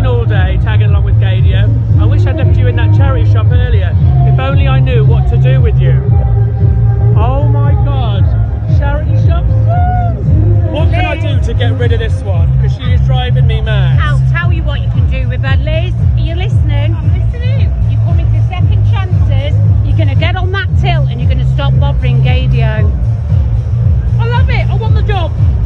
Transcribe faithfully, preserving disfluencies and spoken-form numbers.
working all day, tagging along with Gaydio. I wish I'd left you in that charity shop earlier. If only I knew what to do with you. Oh my God, charity shops? Woo! What can I do to get rid of this one? Because she is driving me mad. I'll tell you what you can do with her, Liz. Are you listening? I'm listening. You're coming to second chances. You're going to get on that till and you're going to stop bothering Gaydio. I love it. I want the job.